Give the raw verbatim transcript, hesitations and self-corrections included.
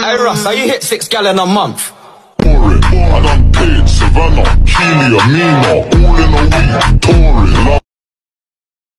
Hey Russ, how you hit six gallon a month? For it, I done paid Savannah, Keely, Amina, all in a week.